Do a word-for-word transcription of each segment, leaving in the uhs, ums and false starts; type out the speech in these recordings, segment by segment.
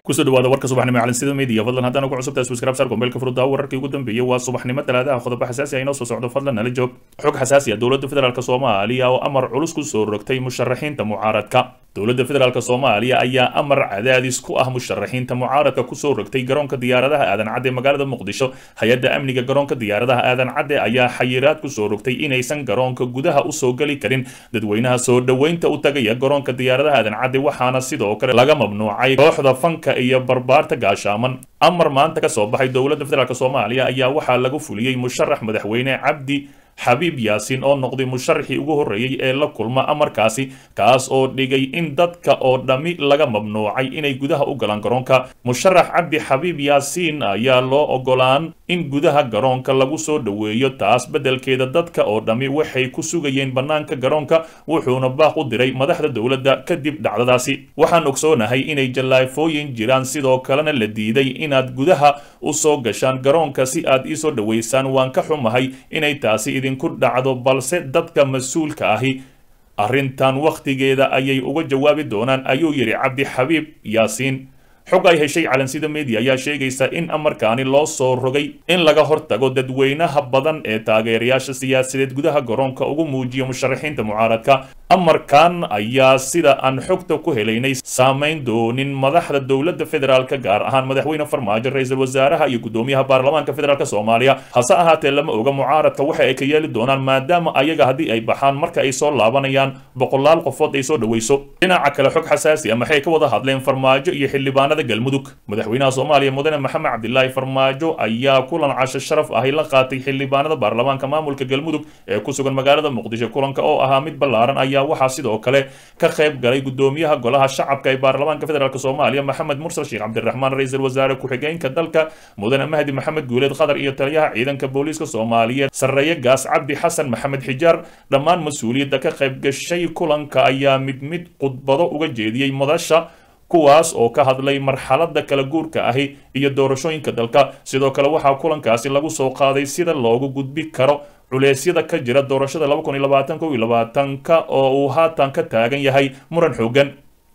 kusoo dhawaada warka subaxnimo macalin sida media fadlan haddana ku cusubtahay subscribe sar gombeelka furudda wararkii ugu dambeeyay waa subaxnimo talaadaha qodobo xasaasi ah inoo soo socdo fadlan nala joog xog xasaasi ah dowladda federaalka Soomaaliya oo amar culus ku soo rogtay musharaxiinta mucaaradka dowladda federaalka Soomaaliya ayaa amar cadaadis ku ah musharaxiinta mucaaradka ku soo rogtay garoonka diyaaradaha aadan cadde magaalada Muqdisho hay'adda amniga garoonka diyaaradaha aadan cadde ayaa xayiraad ku soo rogtay inaysan garoonka gudaha u soo gali karin dadweynaha soo dhaweynta u tagaya garoonka diyaaradaha aadan cadde waxaana sidoo kale laga mamnuucay kooxda fanka iyo barbaarta gaashaaman amar maanta ka soo baxay dowladda federaalka Soomaaliya ayaa waxaa lagu fuliyay musharax madaxweyne Cabdi Xabiib Yaasiin oo noqday musharaxii ugu horeeyay ee la kulma amarkaasi kaas oo dhigay in dadka oo dhami laga mamnuucay inay gudaha u galaan garoonka musharax Cabdi Xabiib Yaasiin ayaa loo ogolaan in gudaha garoonka lagu soo dhaweeyo taas bedelkeeda dadka oo dhami waxay ku sugayeen banaanka garoonka wuxuuna baaq u diray madaxda dowladda kadib dhacdadaasi waxaan ogsoonahay inay jalaafooyin jiraan sidoo kalena la diiday inaad gudaha u soo gashaan garoonka si aad ii soo dhaweysaan waan ka xumahay inay taasi idinku dhacdo balse dadka mas'uulka ahi arrintan waqtigeeda ayay uga jawaabi doonaan ayuu yiri Cabdi Xabiib Yaasiin xog ay heshay calansida media ayaa sheegaysa in amarkaani loo soo rogay in laga hortago dadweynaha badan ee taageerayaasha siyaasadeed gudaha garoonka ugu muujiyo musharaxiinta mucaaradka amarkan ayaa sida aan xogta ku helaynay saameyn doonin madaxda dowladda federaalka gaar ahaan madaxweyne Farmaajo ra'iisul wasaaraha iyo gudoomiyaha baarlamaanka federaalka Soomaaliya hase ahaatee lama oga mucaaradka waxa ay ka yeeli doonaan maadaama ayaga hadii ay baxaan marka ay soo laabanayaan boqolaal qofood ay soo dhaweyso dhinaca kale xog xasaasi ah maxay ka wada hadleen Farmaajo iyo xildhibaanada galmudug madaxweynaha Soomaaliya mudane Maxamed Cabdilaahi Farmaajo ayaa kulan casho sharaf ah la qaatay xildhibaanada baarlamaanka maamulka galmudug ee ku sugan magaalada Muqdisho kulanka oo ahaa mid ballaaran ayaa waxaa sidoo kale ka qayb galay gudoomiyaha golaha shacabka ee baarlamaanka federaalka Soomaaliya Maxamed Mursal Sheekh Cabdiraxmaan ra'iisul wasaare ku-xigeenka dalka mudane Mahdi Maxamed Guuleed Qadar iyo taliyaha ciidanka booliiska Soomaaliya Sarreeye Gaas Cabdi Xasan Maxamed Xijaar dhammaan mas'uuliyadda ka qayb gashay kulanka ayaa mid mid khudbado uga jeediyay madasha kuwaas oo ka hadlay marxaladda kala guurka ahi iyo doorashooyinka dalka sidoo kale waxaa kulankaasi lagu soo qaaday sida loogu gudbi karo culeysyada ka jira doorashada laba kun iyo labaatan kow iyo labaatanka oo uu haatan ka taagan yahay muran xoogan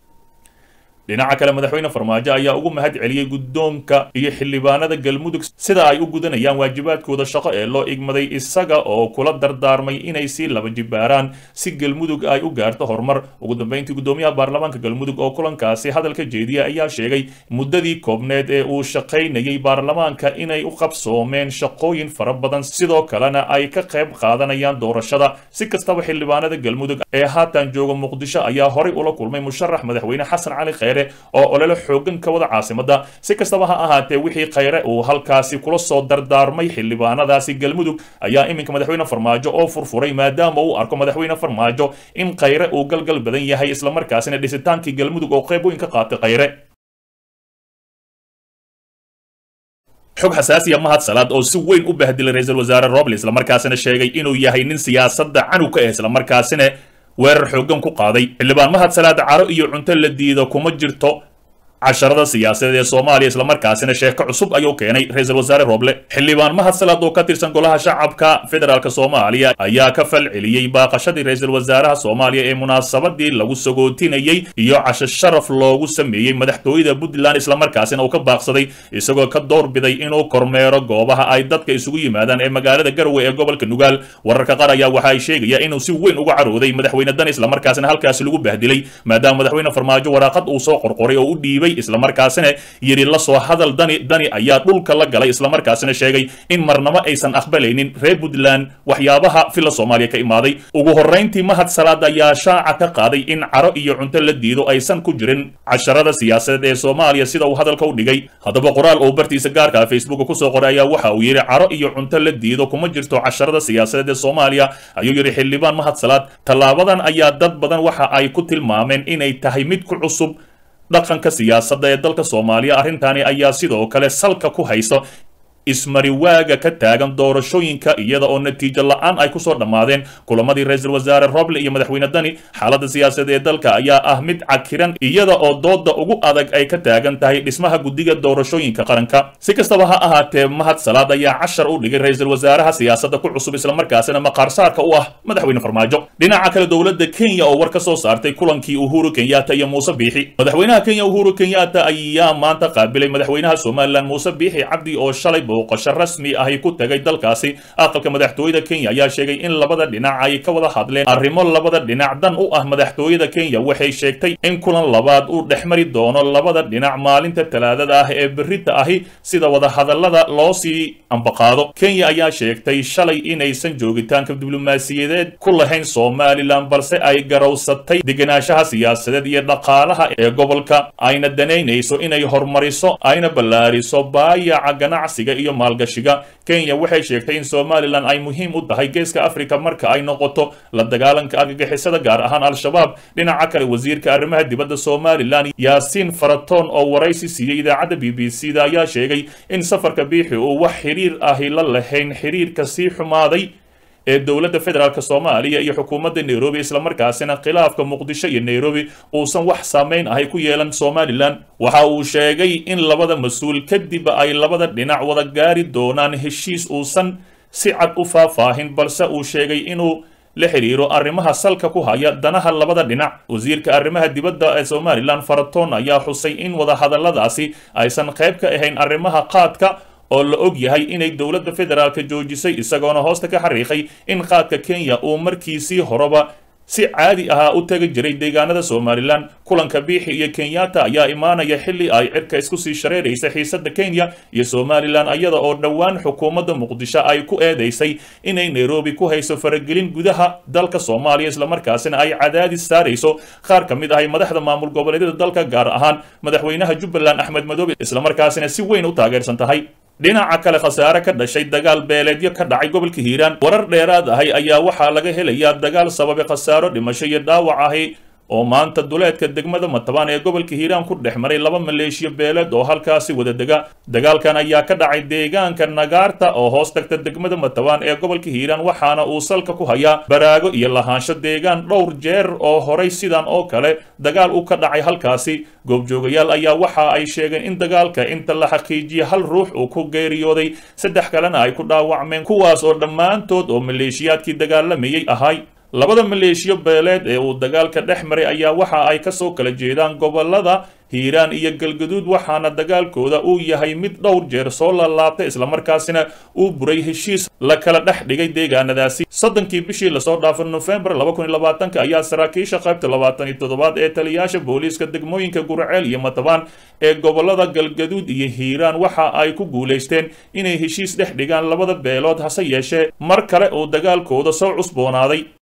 dhinaca kale madaxweyne Farmaajo ayaa ugu mahad celiyay gudoonka iyo xildhibaanada galmudug sida ay u gudanayaan waajibaadkooda shaqo ee loo igmaday isaga oo kula dardaarmay inay si laba jibaaraan si galmudug ay u gaarto horumar ugu dambeyntii gudoomiyaha baarlamaanka galmudug oo kulankaasi hadalka jeediyay ayaa sheegay muddadii koobneed ee uu shaqaynayay baarlamaanka inay u qabsoomeen shaqooyin fara badan sidoo kalena ay ka qayb qaadanayaan doorashada si kastaba xildhibaanada galmudug ee haatan jooga Muqdisho ayaa horay ula kulmay musharax madaxweyne Xasan Cali oo olole xoogan ka wada caasimada si kastaba ha ahaatee wixii khayre uu halkaasi kula soo dardaarmay xildhibaanadaasi galmudug ayaa iminka madaxweyne Farmaajo oo furfuray maadaama uu arko madaxweyne Farmaajo in khayre uu galgal badan yahay isla markaasina dhisitaankii galmudug oo qayb weyn ka qaatay khayre xog xasaasi ah Mahad Salaad oo si weyn u bahdilay ra'iisul wasaare Roble isla markaasina sheegay inuu yahay nin siyaasadda canu ka ah isla markaasina weerar xoogan ku qaaday xildhibaan Mahad Salaad caro iyo cunto la diido kuma jirto casharada siyaasadeed ee Soomaaliya isla markaasina sheeko cusub ayuu keenay ra'iisul wasaare Roble xildhibaan Mahad Salaad oo ka tirsan golaha shacabka federaalka Soomaaliya ayaa ka fal celiyay baaqashadii ra'iisul wasaaraha Soomaaliya ee munaasabadii lagu sagootinayay iyo casho sharaf loogu sameeyay madaxtooyada Puntland isla markaasina uu ka baaqsaday isagoo ka doorbiday inuu kormeero goobaha ay dadka isugu yimaadaan ee magaalada Garowe ee gobolka Nugaal wararka qaar ayaa waxa ay sheegayaan inuu si weyn uga carooday madaxweyne Dan isla markaasina halkaas lagu bahdilay maadaama madaxweyne Farmaajo waraaqad uu soo qorqoray oo u dhiibay isla markaasina yiri la soo hadal dani dani ayaa dhulka la galay isla markaasina sheegay in marnaba aysan aqbalaynin reer Puntland waxyaabaha fila Soomaaliya ka imaaday ugu horeyntii Mahad Salaad ayaa shaaca ka qaaday in caro iyo cunto la diido aysan ku jirin casharada siyaasadeed ee Soomaaliya sida uu hadalka u dhigay hadaba qoraal oo bartiisa gaarka ah Facebook ku soo qoray ayaa waxa uu yiri caro iyo cunto la diido kuma jirto casharada siyaasadeed ee Soomaaliya ayuu yiri xildhibaan Mahad Salaad talaabadan ayaa dad badan waxa ay ku tilmaameen inay tahay mid ku cusub dhaqanka siyaasadda ee dalka Soomaaliya arrintaani ayaa sidoo kale salka ku hayso ismariwaaga ka taagan doorashooyinka iyada oo natiijo la-aan ay kusoo dhammaadeen kulamadii ra-iisul wasaare roble iyo madaxweyne dani xaaladda siyaasadeed ee dalka ayaa ah mid cakiran iyada oo dooda ugu adag ay ka taagan tahay dhismaha guddiga doorashooyinka qaranka si kastaba ha ahaatee mahad salaad ayaa cashar u dhigay ra-iisul wasaaraha siyaasadda ku cusub islamarkaasina maqaarsaarka u ah madaxweyne farmaajo dhinaca kale dowladda kenya oo war ka soo saartay kulankii uhuru kenyatta iyo muuse biixi madaxweynaha kenya uhuru kenyatta ayaa maanta qaabilay madaxweynaha somalilan muuse biixi cabdi oo shalay booqasho rasmi ahi ku tagay dalkaasi aqalka madaxtooyada kenya ayaa sheegay in labada dhinac ay ka wada hadleen arrimo labada dhinac dan u ah madaxtooyada kenya waxay sheegtay in kulan labaad uu dhexmari doono labada dhinac maalinta talaadada ah ee berrita ahi sida wada hadallada loo sii ambaqaado kenya ayaa sheegtay shalay inaysan joogitaanka diblomaasiyadeed ku lahayn somalilan balse ay garowsatay degenaanshaha siyaasadeed iyo dhaqaalaha ee gobolka ayna danaynayso inay horumariso ayna ballaariso baayaca ganacsiga iyo maalgashiga kenya waxay sheegtay in somalilan ay muhiim u tahay geeska afrika marka ay noqoto la dagaalanka argagixisada gaar ahaan al-shabaab dhinaca kale wasiirka arrimaha dibadda somalilan yaasiin faratoon oo waraysi siiyey idaacadda b b c da ayaa sheegay in safarka biixi uu wax xiriir ahi la lahayn xiriirka sii xumaaday ee dowladda federaalk soomaaliya iyo xukuumadda nairobi islamarkaasina khilaafka muqdisho iyo nairobi uusan wax saameyn ahay ku yeelan somalilan waxa uu sheegay in labada mas-uul kadib ay labada dhinac wada gaari doonaan heshiis uusan si cad u faahfaahin balse uu sheegay inuu la xiriiro arrimaha salka ku haya danaha labada dhinac wasiirka arrimaha dibadda ee somalilan faratoon ayaa xusay in wada hadalladaasi aysan qayb ka ahayn arrimaha qaadka oo la og yahay inay dowladda federaalka joojisay isagoona hoosta ka xariiqay in qaadka kenya uu markiisii horeba si caadi ahaa u tagi jiray deegaanada somalilan kulanka biixi iyo kenyatta ayaa imaanaya xilli ay cirka isku sii shareeraysa xiisadda kenya iyo somalilan iyada oo dhowaan xukuumadda muqdisho ay ku eedaysay inay nairobi ku hayso faragelin gudaha dalka soomaaliya islamarkaasina ay cadaadis saarayso qaar ka mid ahay madaxda maamul goboleedyada dalka gaar ahaan madaxweynaha jubbaland axmed madoobe islamarkaasina si weyn u taageersan tahay dhinaca kale khasaare ka dhashay dagaal beeleedyo ka dhacay gobolka hiiraan warar dheeraad ahay ayaa waxaa laga helayaa dagaal sababay khasaaro dhimasho iyo dhaawac ahi oo maanta duleedka degmada matabaan ee gobolka hiiraan ku dhex maray laba maleeshiyo beeleed oo halkaasi wada dega dagaalkan ayaa ka dhacay deegaanka nagaarta oo hoos tagta degmada matabaan ee gobolka hiiraan waxaana uu salka ku hayaa baraago iyo lahaansho deegaan dhowr jeer oo horay sidan oo kale dagaal u ka dhacay halkaasi goobjoogayaal ayaa waxa ay sheegeen in dagaalka inta la xaqiijiyay hal ruux uu ku geeriyooday saddex kalena ay ku dhaawacmeen kuwaas oo dhammaantood oo maleeshiyaadkii dagaalamayay ahay labada maleeshiyo beeleed ee uu dagaalka dhex maray ayaa waxa ay kasoo kala jeedaan gobolada hiiraan iyo galgaduud waxaana dagaalkooda uu yahay mid dhowr jeer soo laalaabtay islamarkaasina uu buray heshiis la kala dhex dhigay deegaanadaasi soddonkii bishii lasoo dhaafay nofembar laba kun iyo labaatanka ayaa saraakiisha qaybta labaatan iyo toddobaad ee taliyaasha booliiska degmooyinka guraceel iyo matabaan ee gobolada galgaduud iyo hiiraan waxa ay ku guulaysteen inay heshiis dhex dhigaan labada beelood hase yeeshee mar kale uu dagaalkooda soo cusboonaaday